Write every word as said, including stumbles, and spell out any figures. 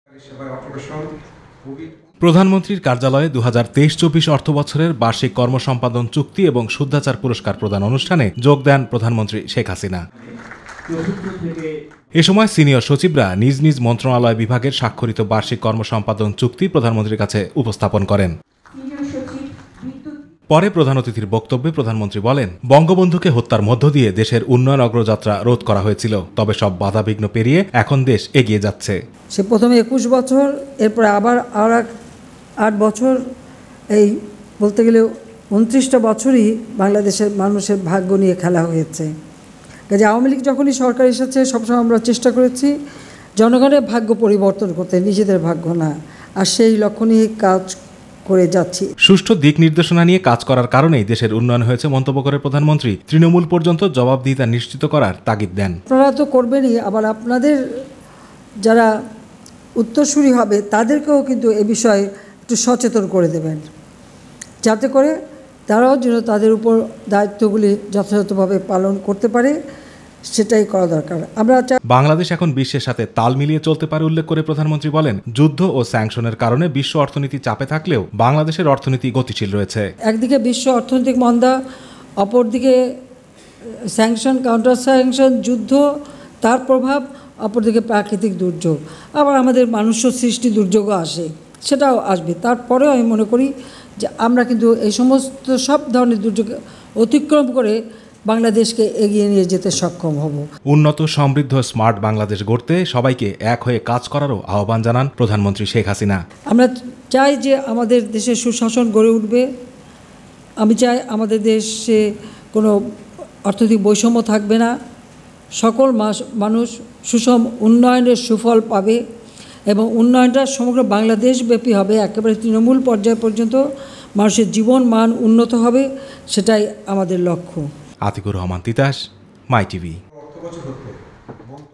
প্রধানমন্ত্রীর কার্যালয়ে দু হাজার তেইশ চব্বিশ অর্থ বছরের বার্ষিক কর্মসম্পাদন চুক্তি এবং শুদ্ধাচার পুরস্কার প্রদান অনুষ্ঠানে যোগ দেন প্রধানমন্ত্রী শেখ হাসিনা। এ সময় সিনিয়র সচিবরা নিজ নিজ মন্ত্রণালয় বিভাগের স্বাক্ষরিত বার্ষিক কর্মসম্পাদন চুক্তি প্রধানমন্ত্রীর কাছে উপস্থাপন করেন। পরে প্রধান অতিথির বক্তব্যে প্রধানমন্ত্রী বলেন, বঙ্গবন্ধুকে হত্যার মধ্য দিয়ে দেশের উন্নয়ন অগ্রযাত্রা রোধ করা হয়েছিল, তবে সব বাধাবিঘ্ন পেরিয়ে এখন দেশ এগিয়ে যাচ্ছে। সে প্রথমে একুশ বছর, এরপরে আবার আর এক আট বছর, এই বলতে গেলে উনত্রিশটা বছরই বাংলাদেশের মানুষের ভাগ্য নিয়ে খেলা হয়েছে। কাজে আওয়ামী লীগ যখনই সরকার এসেছে সবসময় আমরা চেষ্টা করেছি জনগণের ভাগ্য পরিবর্তন করতে, নিজেদের ভাগ্য না, আর সেই লক্ষ্য নিয়ে কাজ করে যাচ্ছি। সুষ্ঠু দিক নির্দেশনা নিয়ে কাজ করার কারণেই দেশের উন্নয়ন হয়েছে মন্তব্য করে প্রধানমন্ত্রী তৃণমূল পর্যন্ত জবাবদিহিতা নিশ্চিত করার তাগিদ দেন। আপনারা তো করবেনই, আবার আপনাদের যারা উত্তরসূরি হবে তাদেরকেও কিন্তু এ বিষয়ে একটু সচেতন করে দেবেন, যাতে করে তারাও যেন তাদের উপর দায়িত্বগুলি যথাযথভাবে পালন করতে পারে, সেটাই করা দরকার। আমরা বাংলাদেশ এখন বিশ্বের সাথে তাল মিলিয়ে চলতে পারে উল্লেখ করে প্রধানমন্ত্রী বলেন, যুদ্ধ ও স্যাংশনের কারণে বিশ্ব অর্থনীতি চাপে থাকলেও বাংলাদেশের অর্থনীতি গতিশীল রয়েছে। একদিকে বিশ্ব অর্থনৈতিক মন্দা, অপরদিকে স্যাংশন, কাউন্টার স্যাংশন, যুদ্ধ, তার প্রভাব, অপরদিকে প্রাকৃতিক দুর্যোগ, আবার আমাদের মানুষ্য সৃষ্টি দুর্যোগও আসে, সেটাও আসবে। তারপরেও আমি মনে করি যে আমরা কিন্তু এই সমস্ত সব ধরনের দুর্যোগ অতিক্রম করে বাংলাদেশকে এগিয়ে নিয়ে যেতে সক্ষম হব। উন্নত, সমৃদ্ধ, স্মার্ট বাংলাদেশ গড়তে সবাইকে এক হয়ে কাজ করারও আহ্বান জানান প্রধানমন্ত্রী শেখ হাসিনা। আমরা চাই যে আমাদের দেশে সুশাসন গড়ে উঠবে। আমি চাই আমাদের দেশে কোনো অর্থনৈতিক বৈষম্য থাকবে না, সকল মানুষ সুষম উন্নয়নের সুফল পাবে এবং উন্নয়নটা সমগ্র বাংলাদেশব্যাপী হবে, একেবারে তৃণমূল পর্যায় পর্যন্ত মানুষের জীবন মান উন্নত হবে, সেটাই আমাদের লক্ষ্য। Atiqur Rahman Titas, my TV.